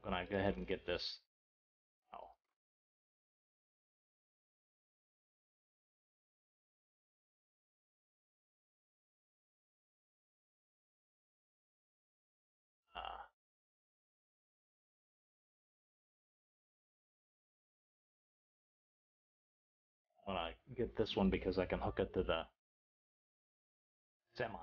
gonna go ahead and get this. Oh. I'm gonna get this one because I can hook it to the semi.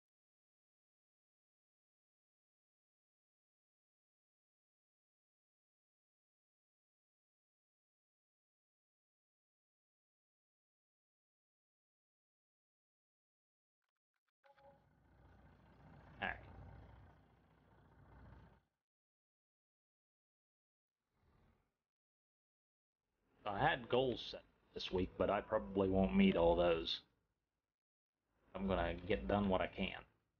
Alright. I had goals set this week, but I probably won't meet all those. I'm gonna get done what I can.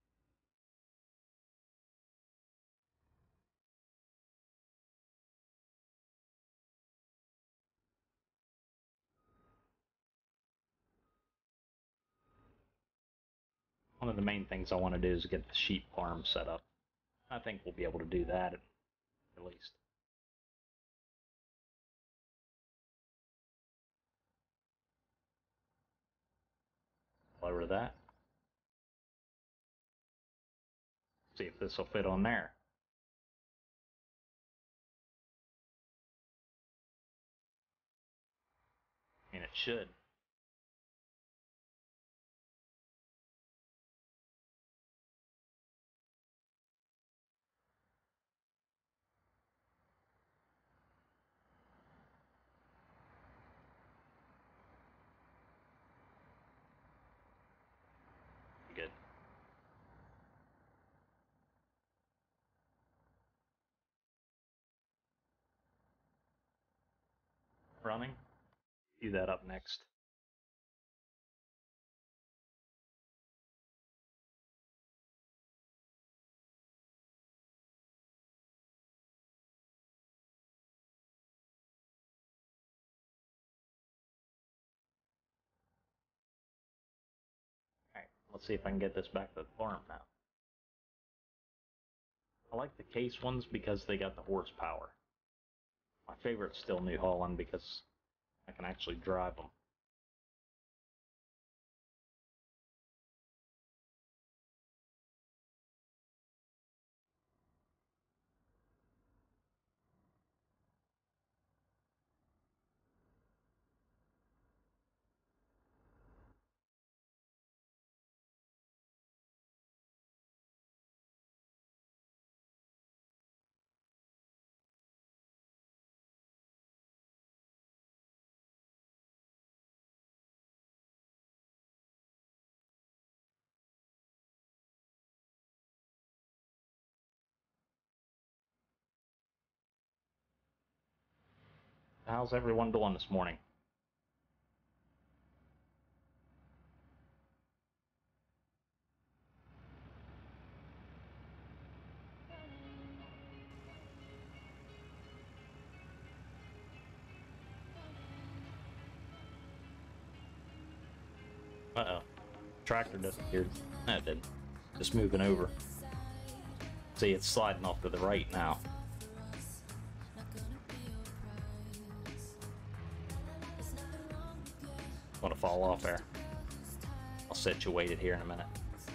One of the main things I want to do is get the sheep farm set up. I think we'll be able to do that at least. Lower that. See if this will fit on there. And it should. Good. Running. Do that up next. Alright, let's see if I can get this back to the farm now. I like the case ones because they got the horsepower. My favorite's still New Holland because I can actually drive them. How's everyone doing this morning? Uh-oh. Tractor disappeared. No, it didn't. Just moving over. See, it's sliding off to the right now. Want to fall off there. I'll situate it here in a minute.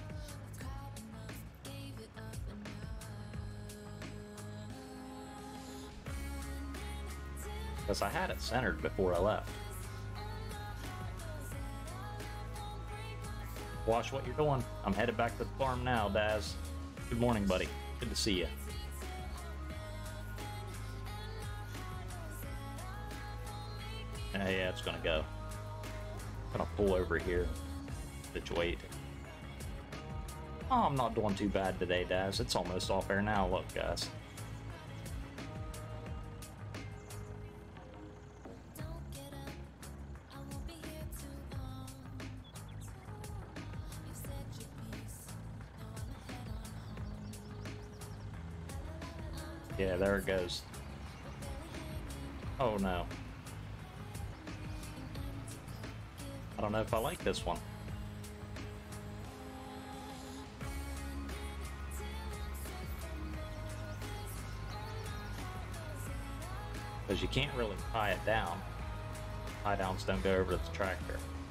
Because I had it centered before I left. Watch what you're doing. I'm headed back to the farm now, Daz. Good morning, buddy. Good to see you. Yeah, it's gonna go. I'm gonna pull over here. Situate. Oh, I'm not doing too bad today, Daz. It's almost off air now. Look, guys. Yeah, there it goes. Oh no. I don't know if I like this one. because you can't really tie it down. Tie downs don't go over to the tractor.